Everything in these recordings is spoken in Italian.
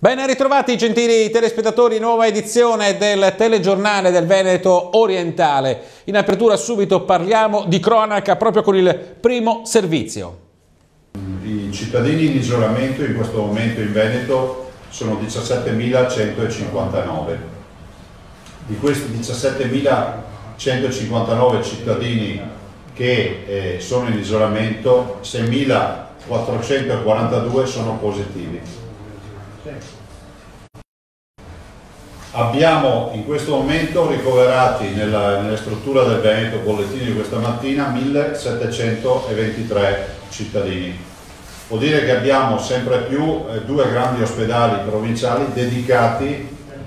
Ben ritrovati gentili telespettatori, nuova edizione del telegiornale del Veneto orientale. In apertura subito parliamo di cronaca proprio con il primo servizio. I cittadini in isolamento in questo momento in Veneto sono 17.159. Di questi 17.159 cittadini che sono in isolamento, 6.442 sono positivi. Abbiamo in questo momento ricoverati nelle strutture del Veneto, bollettini di questa mattina, 1.723 cittadini. Vuol dire che abbiamo sempre più due grandi ospedali provinciali dedicati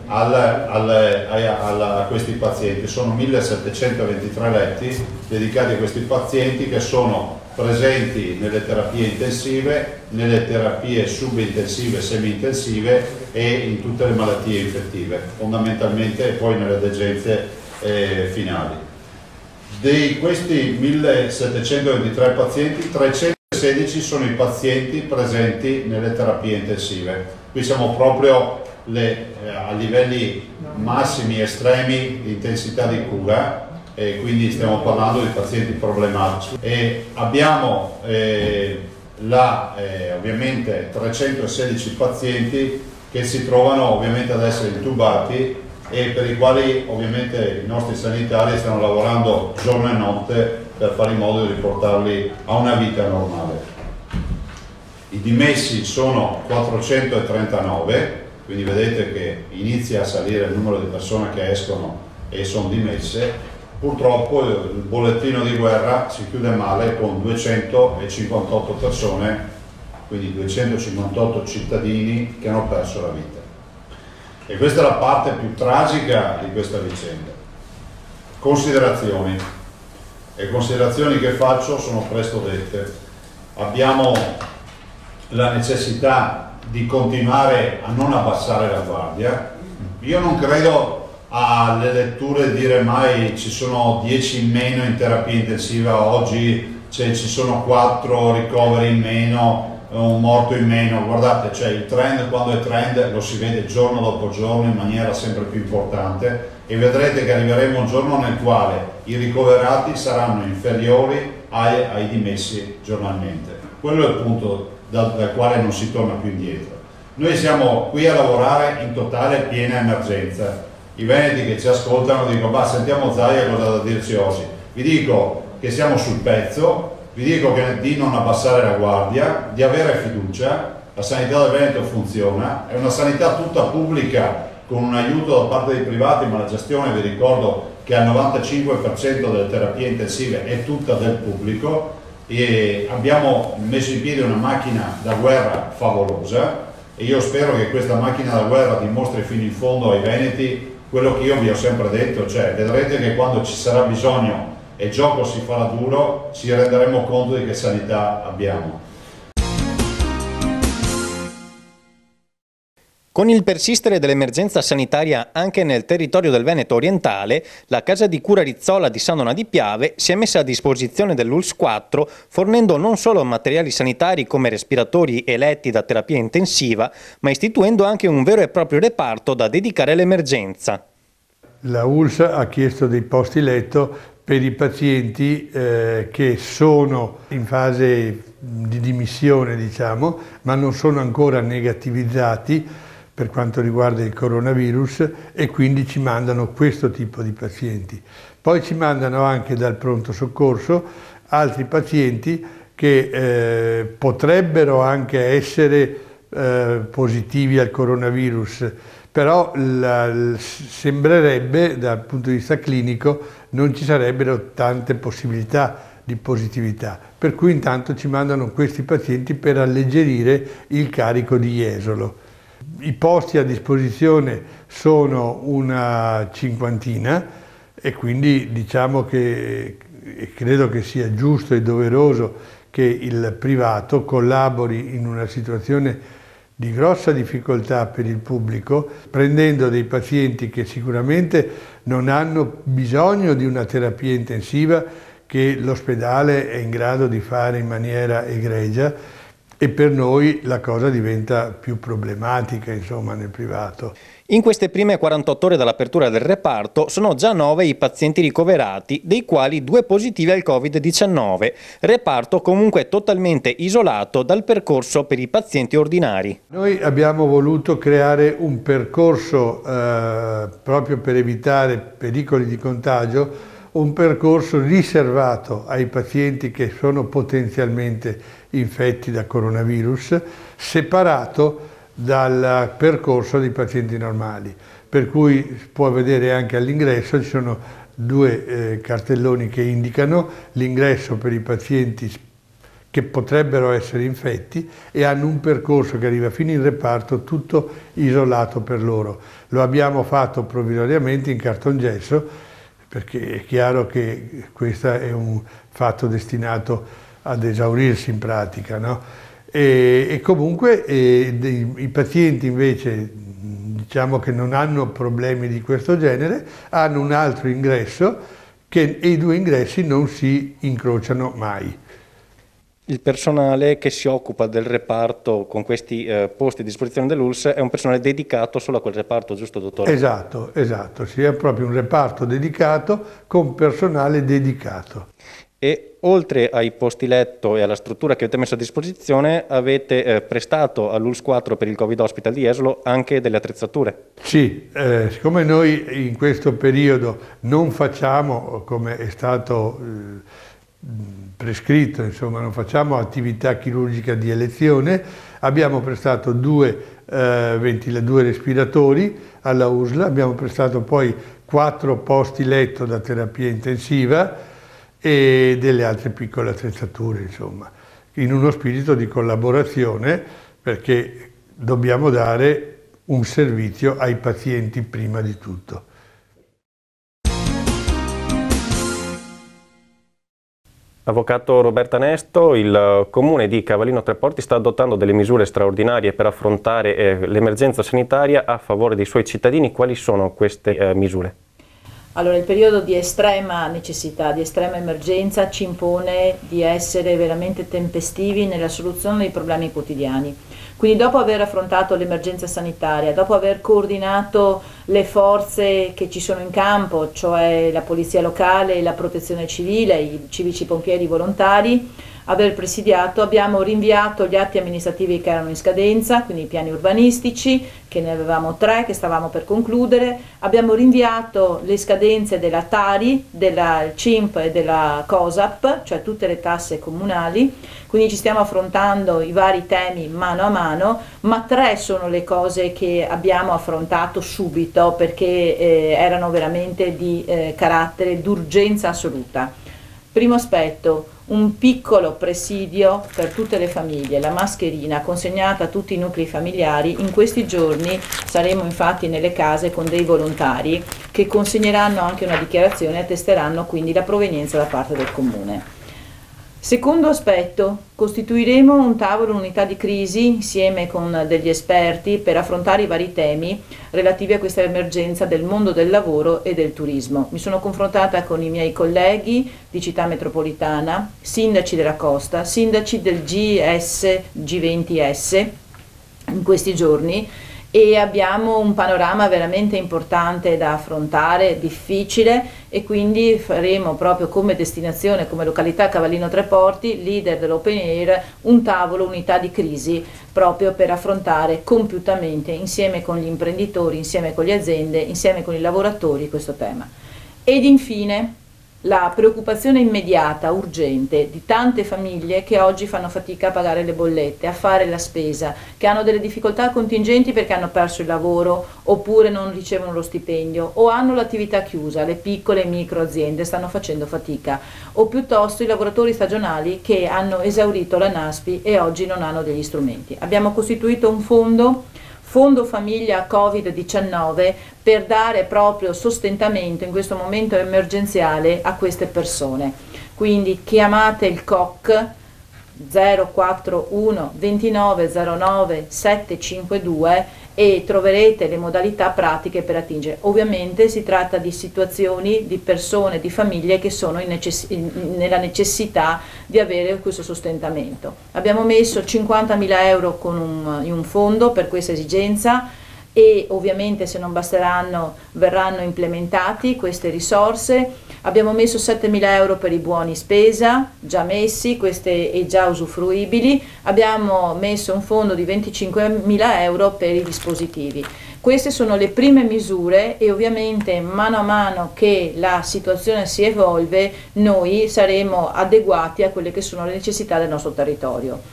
a questi pazienti. Sono 1.723 letti dedicati a questi pazienti che sono presenti nelle terapie intensive, nelle terapie subintensive e semi-intensive e in tutte le malattie infettive, fondamentalmente, e poi nelle degenze finali. Di questi 1.723 pazienti, 316 sono i pazienti presenti nelle terapie intensive. Qui siamo proprio a livelli massimi estremi di intensità di cura, e quindi stiamo parlando di pazienti problematici. E abbiamo ovviamente 316 pazienti che si trovano ovviamente ad essere intubati e per i quali ovviamente i nostri sanitari stanno lavorando giorno e notte per fare in modo di riportarli a una vita normale. I dimessi sono 439, quindi vedete che inizia a salire il numero di persone che escono e sono dimesse. Purtroppo il bollettino di guerra si chiude male con 258 persone, quindi 258 cittadini che hanno perso la vita. E questa è la parte più tragica di questa vicenda. Considerazioni. Le considerazioni che faccio sono presto dette. Abbiamo la necessità di continuare a non abbassare la guardia. Io non credo alle letture dire mai ci sono 10 in meno in terapia intensiva oggi, ci sono 4 ricoveri in meno, un morto in meno. Guardate, cioè il trend, quando è trend, lo si vede giorno dopo giorno in maniera sempre più importante e vedrete che arriveremo a un giorno nel quale i ricoverati saranno inferiori ai dimessi giornalmente. Quello è il punto dal quale non si torna più indietro. Noi siamo qui a lavorare in totale piena emergenza. I veneti che ci ascoltano dicono: sentiamo Zaia cosa da dirci oggi. Vi dico che siamo sul pezzo, vi dico di non abbassare la guardia, di avere fiducia. La sanità del Veneto funziona, è una sanità tutta pubblica con un aiuto da parte dei privati, ma la gestione, vi ricordo che al 95% delle terapie intensive è tutta del pubblico, e abbiamo messo in piedi una macchina da guerra favolosa e io spero che questa macchina da guerra dimostri fino in fondo ai veneti quello che io vi ho sempre detto, cioè vedrete che quando ci sarà bisogno e il gioco si farà duro, ci renderemo conto di che sanità abbiamo. Con il persistere dell'emergenza sanitaria anche nel territorio del Veneto orientale, la casa di cura Rizzola di San Donà di Piave si è messa a disposizione dell'ULSS 4, fornendo non solo materiali sanitari come respiratori e letti da terapia intensiva, ma istituendo anche un vero e proprio reparto da dedicare all'emergenza. La ULSS ha chiesto dei posti letto per i pazienti che sono in fase di dimissione, diciamo, ma non sono ancora negativizzati per quanto riguarda il coronavirus, e quindi ci mandano questo tipo di pazienti. Poi ci mandano anche dal pronto soccorso altri pazienti che potrebbero anche essere positivi al coronavirus, però sembrerebbe dal punto di vista clinico non ci sarebbero tante possibilità di positività, per cui intanto ci mandano questi pazienti per alleggerire il carico di Jesolo. I posti a disposizione sono una cinquantina e quindi diciamo che credo che sia giusto e doveroso che il privato collabori in una situazione di grossa difficoltà per il pubblico, prendendo dei pazienti che sicuramente non hanno bisogno di una terapia intensiva che l'ospedale è in grado di fare in maniera egregia, e per noi la cosa diventa più problematica, insomma, nel privato. In queste prime 48 ore dall'apertura del reparto sono già 9 i pazienti ricoverati, dei quali 2 positivi al Covid-19. Reparto comunque totalmente isolato dal percorso per i pazienti ordinari. Noi abbiamo voluto creare un percorso proprio per evitare pericoli di contagio, un percorso riservato ai pazienti che sono potenzialmente infetti da coronavirus, separato dal percorso dei pazienti normali, per cui si può vedere anche all'ingresso, ci sono 2 cartelloni che indicano l'ingresso per i pazienti che potrebbero essere infetti e hanno un percorso che arriva fino in reparto tutto isolato per loro. Lo abbiamo fatto provvisoriamente in cartongesso perché è chiaro che questo è un fatto destinato ad esaurirsi in pratica, no? E comunque i pazienti invece, diciamo che non hanno problemi di questo genere, hanno un altro ingresso e i 2 ingressi non si incrociano mai. Il personale che si occupa del reparto con questi posti a disposizione dell'ULSS è un personale dedicato solo a quel reparto, giusto dottore? Esatto, sì, è proprio un reparto dedicato con personale dedicato. E oltre ai posti letto e alla struttura che avete messo a disposizione, avete prestato all'ULSS 4 per il Covid Hospital di Jesolo anche delle attrezzature? Sì, siccome noi in questo periodo non facciamo, come è stato prescritto, insomma, non facciamo attività chirurgica di elezione, abbiamo prestato 2 respiratori alla USL, abbiamo prestato poi 4 posti letto da terapia intensiva e delle altre piccole attrezzature, insomma, in uno spirito di collaborazione, perché dobbiamo dare un servizio ai pazienti prima di tutto. Avvocato Roberta Nesto, il Comune di Cavallino Tre Porti sta adottando delle misure straordinarie per affrontare l'emergenza sanitaria a favore dei suoi cittadini. Quali sono queste misure? Allora, il periodo di estrema necessità, di estrema emergenza ci impone di essere veramente tempestivi nella soluzione dei problemi quotidiani. Quindi dopo aver affrontato l'emergenza sanitaria, dopo aver coordinato le forze che ci sono in campo, cioè la polizia locale, la protezione civile, i civici pompieri volontari, aver presidiato, abbiamo rinviato gli atti amministrativi che erano in scadenza, quindi i piani urbanistici, che ne avevamo 3 che stavamo per concludere, abbiamo rinviato le scadenze della Tari, della CIMP e della COSAP, cioè tutte le tasse comunali, quindi ci stiamo affrontando i vari temi mano a mano, ma 3 sono le cose che abbiamo affrontato subito perché erano veramente di carattere d'urgenza assoluta. Primo aspetto, un piccolo presidio per tutte le famiglie, la mascherina consegnata a tutti i nuclei familiari. In questi giorni saremo infatti nelle case con dei volontari che consegneranno anche una dichiarazione e attesteranno quindi la provenienza da parte del Comune. Secondo aspetto, costituiremo un tavolo unità di crisi insieme con degli esperti per affrontare i vari temi relativi a questa emergenza del mondo del lavoro e del turismo. Mi sono confrontata con i miei colleghi di Città Metropolitana, sindaci della Costa, sindaci del G20S in questi giorni e abbiamo un panorama veramente importante da affrontare, difficile, e quindi faremo proprio come destinazione, come località Cavallino Tre Porti, leader dell'Open Air, un tavolo unità di crisi proprio per affrontare compiutamente insieme con gli imprenditori, insieme con le aziende, insieme con i lavoratori questo tema. Ed infine la preoccupazione immediata, urgente, di tante famiglie che oggi fanno fatica a pagare le bollette, a fare la spesa, che hanno delle difficoltà contingenti perché hanno perso il lavoro oppure non ricevono lo stipendio o hanno l'attività chiusa, le piccole e micro aziende stanno facendo fatica, o piuttosto i lavoratori stagionali che hanno esaurito la NASPI e oggi non hanno degli strumenti. Abbiamo costituito un fondo famiglia Covid-19 per dare proprio sostentamento in questo momento emergenziale a queste persone. Quindi chiamate il COC 041 29 09 752 e troverete le modalità pratiche per attingere. Ovviamente si tratta di situazioni, di persone, di famiglie che sono nella necessità di avere questo sostentamento. Abbiamo messo 50.000 euro in un fondo per questa esigenza e ovviamente se non basteranno verranno implementati queste risorse. Abbiamo messo 7.000 euro per i buoni spesa, già messi, queste e già usufruibili. Abbiamo messo un fondo di 25.000 euro per i dispositivi. Queste sono le prime misure e ovviamente mano a mano che la situazione si evolve noi saremo adeguati a quelle che sono le necessità del nostro territorio.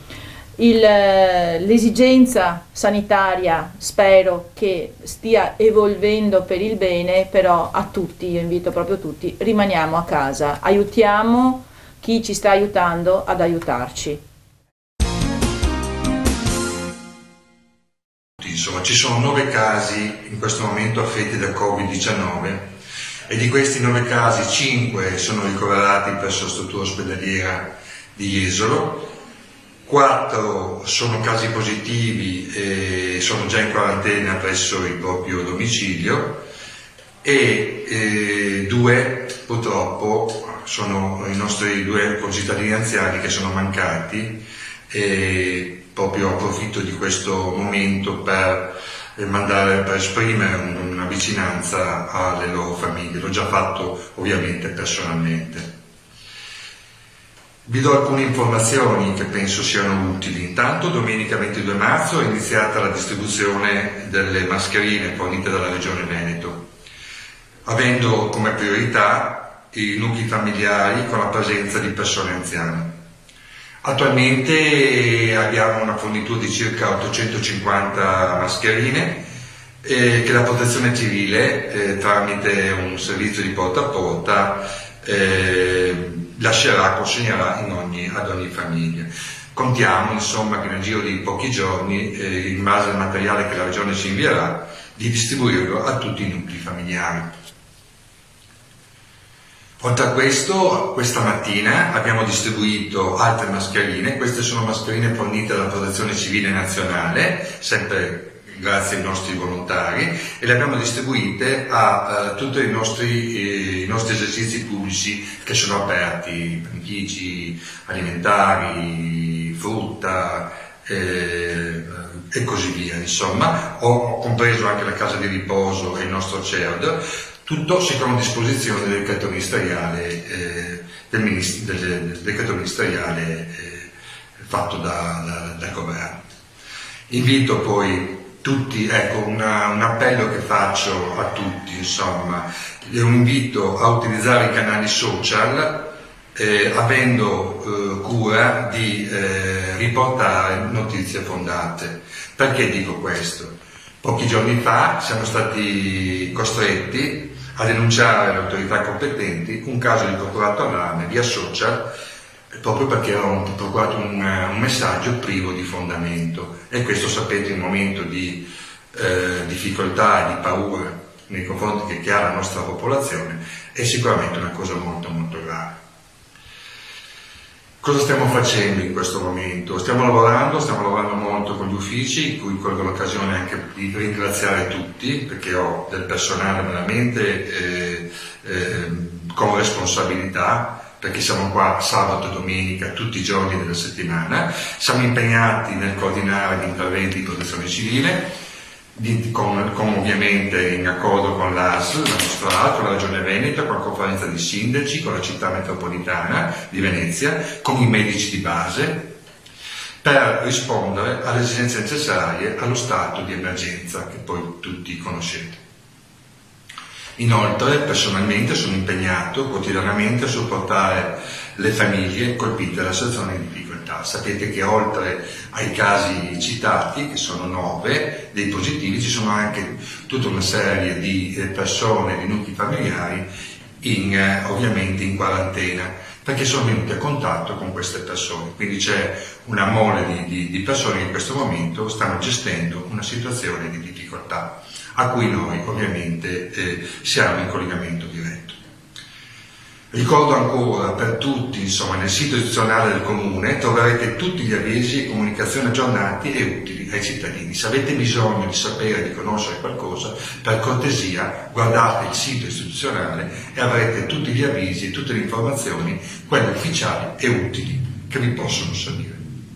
L'esigenza sanitaria spero che stia evolvendo per il bene, però a tutti, io invito proprio tutti, rimaniamo a casa, aiutiamo chi ci sta aiutando ad aiutarci. Insomma, ci sono 9 casi in questo momento affetti da Covid-19 e di questi 9 casi 5 sono ricoverati presso la struttura ospedaliera di Jesolo. 4 sono casi positivi e sono già in quarantena presso il proprio domicilio e 2 purtroppo sono i nostri 2 concittadini anziani che sono mancati e proprio approfitto di questo momento per esprimere una vicinanza alle loro famiglie. L'ho già fatto ovviamente personalmente. Vi do alcune informazioni che penso siano utili. Intanto domenica 22 marzo è iniziata la distribuzione delle mascherine fornite dalla Regione Veneto, avendo come priorità i nuclei familiari con la presenza di persone anziane. Attualmente abbiamo una fornitura di circa 850 mascherine che la Protezione Civile, tramite un servizio di porta a porta, consegnerà ad ogni famiglia. Contiamo insomma che nel giro di pochi giorni, in base al materiale che la Regione ci invierà, di distribuirlo a tutti i nuclei familiari. Oltre a questo, questa mattina abbiamo distribuito altre mascherine. Queste sono mascherine fornite dalla Protezione Civile Nazionale, sempre grazie ai nostri volontari, e le abbiamo distribuite a tutti i nostri esercizi pubblici che sono aperti, panifici, alimentari, frutta e così via. Insomma, ho compreso anche la casa di riposo e il nostro CERD, tutto secondo disposizione del decreto ministeriale, fatto dal governo. Invito poi tutti, ecco, un appello che faccio a tutti, insomma, è un invito a utilizzare i canali social avendo cura di riportare notizie fondate. Perché dico questo? Pochi giorni fa siamo stati costretti a denunciare alle autorità competenti un caso di procurato allarme via social proprio perché avevamo procurato un messaggio privo di fondamento, e questo, sapete, in un momento di difficoltà e di paura nei confronti che ha la nostra popolazione è sicuramente una cosa molto molto grave. Cosa stiamo facendo in questo momento? Stiamo lavorando molto con gli uffici, in cui colgo l'occasione anche di ringraziare tutti, perché ho del personale veramente con responsabilità, perché siamo qua sabato e domenica tutti i giorni della settimana. Siamo impegnati nel coordinare gli interventi di protezione civile, con ovviamente in accordo con l'ASL, la nostra con la Regione Veneto, con la conferenza di sindaci, con la città metropolitana di Venezia, con i medici di base, per rispondere alle esigenze necessarie allo stato di emergenza che poi tutti conoscete. Inoltre, personalmente sono impegnato quotidianamente a supportare le famiglie colpite da situazioni di difficoltà. Sapete che oltre ai casi citati, che sono 9 dei positivi, ci sono anche tutta una serie di persone, di nuclei familiari, ovviamente in quarantena, perché sono venuti a contatto con queste persone. Quindi c'è una mole di persone che in questo momento stanno gestendo una situazione di difficoltà, a cui noi ovviamente siamo in collegamento diretto. Ricordo ancora per tutti, insomma, nel sito istituzionale del Comune troverete tutti gli avvisi e comunicazioni aggiornati e utili ai cittadini. Se avete bisogno di sapere, di conoscere qualcosa, per cortesia guardate il sito istituzionale e avrete tutti gli avvisi e tutte le informazioni, quelle ufficiali e utili, che vi possono servire.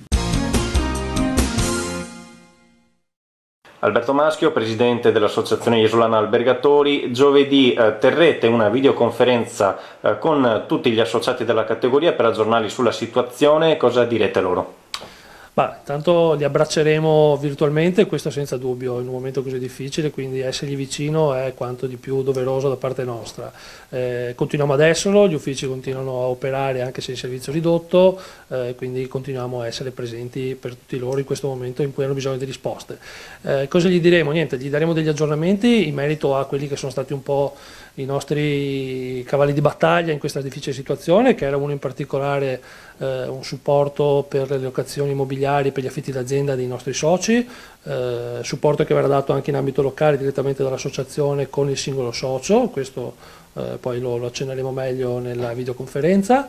Alberto Maschio, presidente dell'Associazione Isolana Albergatori, giovedì terrete una videoconferenza con tutti gli associati della categoria per aggiornarli sulla situazione. Cosa direte loro? Intanto li abbracceremo virtualmente, questo senza dubbio, in un momento così difficile, quindi essergli vicino è quanto di più doveroso da parte nostra. Continuiamo ad esserlo, gli uffici continuano a operare anche se il servizio è ridotto, quindi continuiamo a essere presenti per tutti loro in questo momento in cui hanno bisogno di risposte. Cosa gli diremo? Niente, gli daremo degli aggiornamenti in merito a quelli che sono stati un po' i nostri cavalli di battaglia in questa difficile situazione, che era uno in particolare un supporto per le locazioni immobiliari per gli affitti d'azienda dei nostri soci, supporto che verrà dato anche in ambito locale direttamente dall'associazione con il singolo socio, questo poi lo accenneremo meglio nella videoconferenza.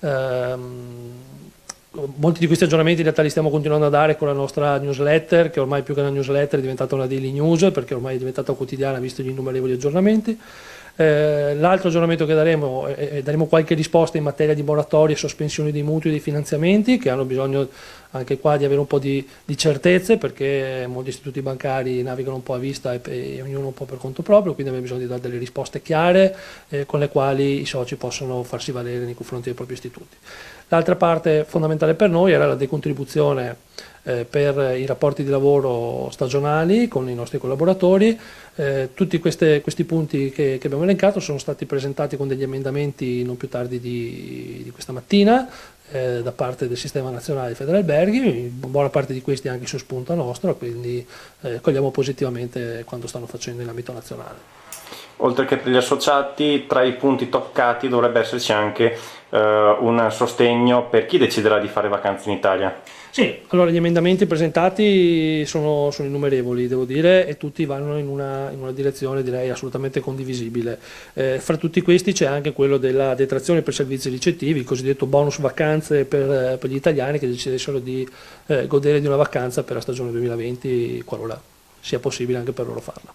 Molti di questi aggiornamenti in realtà li stiamo continuando a dare con la nostra newsletter, che ormai più che una newsletter è diventata una daily news, perché ormai è diventata quotidiana visto gli innumerevoli aggiornamenti. L'altro aggiornamento che daremo qualche risposta in materia di moratorie e sospensioni dei mutui e dei finanziamenti, che hanno bisogno anche qua di avere un po' di certezze, perché molti istituti bancari navigano un po' a vista e ognuno un po' per conto proprio, quindi abbiamo bisogno di dare delle risposte chiare con le quali i soci possono farsi valere nei confronti dei propri istituti. L'altra parte fondamentale per noi era la decontribuzione per i rapporti di lavoro stagionali con i nostri collaboratori. Tutti questi punti che abbiamo elencato sono stati presentati con degli emendamenti non più tardi di questa mattina da parte del Sistema Nazionale di Federalberghi, buona parte di questi anche su spunto nostro, quindi cogliamo positivamente quanto stanno facendo in ambito nazionale. Oltre che per gli associati, tra i punti toccati dovrebbe esserci anche un sostegno per chi deciderà di fare vacanze in Italia. Sì, allora gli emendamenti presentati sono innumerevoli, devo dire, e tutti vanno in una direzione direi assolutamente condivisibile. Fra tutti questi c'è anche quello della detrazione per servizi ricettivi, il cosiddetto bonus vacanze per gli italiani che decidessero di godere di una vacanza per la stagione 2020, qualora sia possibile anche per loro farla.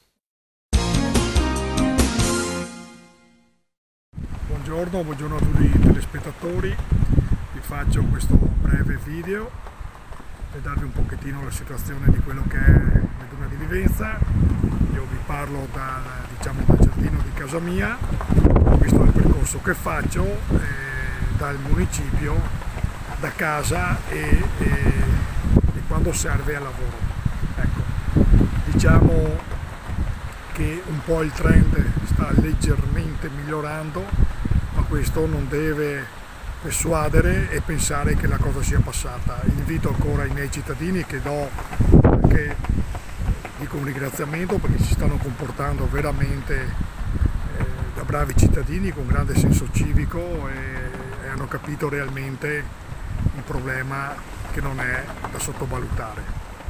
Buongiorno a tutti i telespettatori, vi faccio questo breve video per darvi un pochettino la situazione di quello che è Meduna di Vivenza. Io vi parlo dal giardino di casa mia, questo è il percorso che faccio dal municipio, da casa e quando serve al lavoro. Ecco, diciamo che un po' il trend sta leggermente migliorando, ma questo non deve persuadere e pensare che la cosa sia passata. Invito ancora i miei cittadini, che do anche dico un ringraziamento perché si stanno comportando veramente da bravi cittadini con grande senso civico e hanno capito realmente il problema, che non è da sottovalutare.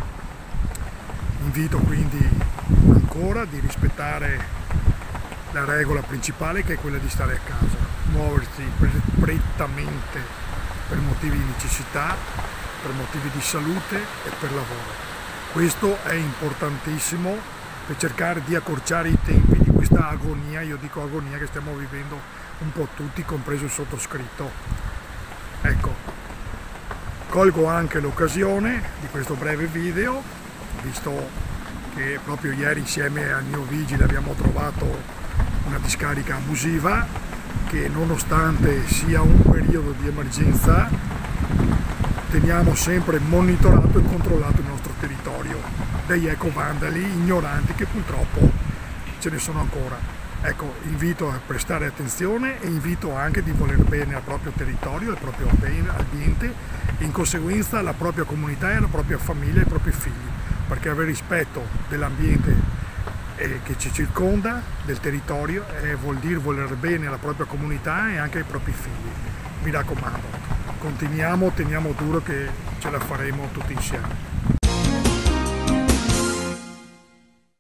Invito quindi ancora di rispettare la regola principale, che è quella di stare a casa, muoversi prettamente per motivi di necessità, per motivi di salute e per lavoro. Questo è importantissimo per cercare di accorciare i tempi di questa agonia, io dico agonia, che stiamo vivendo un po' tutti, compreso il sottoscritto. Ecco, colgo anche l'occasione di questo breve video, visto che proprio ieri insieme al mio vigile abbiamo trovato una discarica abusiva, che nonostante sia un periodo di emergenza teniamo sempre monitorato e controllato il nostro territorio degli ecovandali ignoranti, che purtroppo ce ne sono ancora. Ecco, invito a prestare attenzione e invito anche di voler bene al proprio territorio, al proprio ambiente e in conseguenza alla propria comunità e alla propria famiglia e ai propri figli, perché avere rispetto dell'ambiente che ci circonda, del territorio, vuol dire voler bene alla propria comunità e anche ai propri figli. Mi raccomando, continuiamo, teniamo duro che ce la faremo tutti insieme.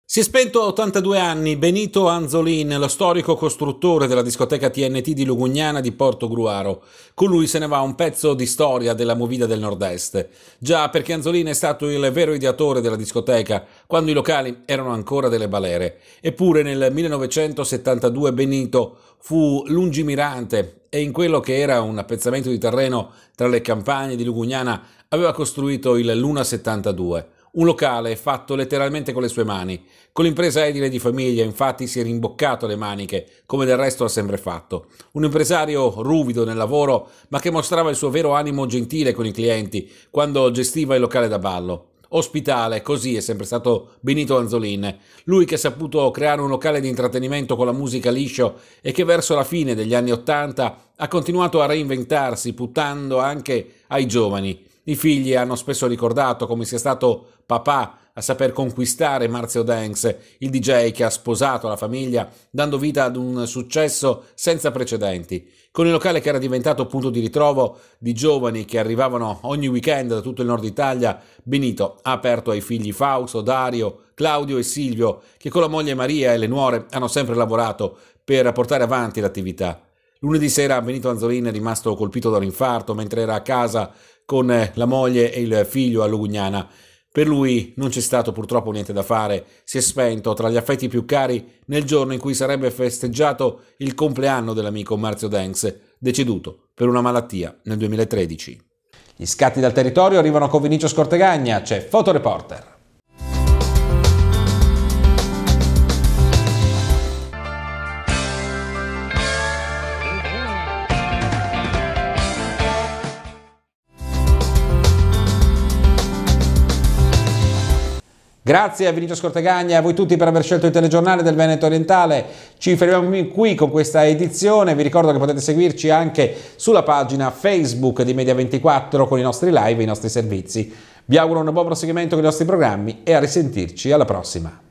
Si è spento a 82 anni Benito Anzolin, lo storico costruttore della discoteca TNT di Lugugnana di Portogruaro. Con lui se ne va un pezzo di storia della movida del nord-est. Già, perché Anzolin è stato il vero ideatore della discoteca, quando i locali erano ancora delle balere. Eppure nel 1972 Benito fu lungimirante e in quello che era un appezzamento di terreno tra le campagne di Lugugnana aveva costruito il Luna 72. Un locale fatto letteralmente con le sue mani. Con l'impresa edile di famiglia, infatti, si è rimboccato le maniche, come del resto ha sempre fatto. Un impresario ruvido nel lavoro, ma che mostrava il suo vero animo gentile con i clienti quando gestiva il locale da ballo. Ospitale, così è sempre stato Benito Anzolin, lui che ha saputo creare un locale di intrattenimento con la musica liscio e che verso la fine degli anni '80 ha continuato a reinventarsi, puntando anche ai giovani. I figli hanno spesso ricordato come sia stato papà a saper conquistare Marzio Denks, il DJ che ha sposato la famiglia, dando vita ad un successo senza precedenti. Con il locale che era diventato punto di ritrovo di giovani che arrivavano ogni weekend da tutto il nord Italia, Benito ha aperto ai figli Fausto, Dario, Claudio e Silvio, che con la moglie Maria e le nuore hanno sempre lavorato per portare avanti l'attività. Lunedì sera Benito Anzolin è rimasto colpito da un infarto mentre era a casa con la moglie e il figlio a Lugugnana. Per lui non c'è stato purtroppo niente da fare, si è spento tra gli affetti più cari nel giorno in cui sarebbe festeggiato il compleanno dell'amico Marzio Denks, deceduto per una malattia nel 2013. Gli scatti dal territorio arrivano con Vinicio Scortegagna, c'è Fotoreporter. Grazie a Vinicio Scortegagna e a voi tutti per aver scelto il telegiornale del Veneto Orientale. Ci fermiamo qui con questa edizione. Vi ricordo che potete seguirci anche sulla pagina Facebook di Media24 con i nostri live e i nostri servizi. Vi auguro un buon proseguimento con i nostri programmi e a risentirci alla prossima.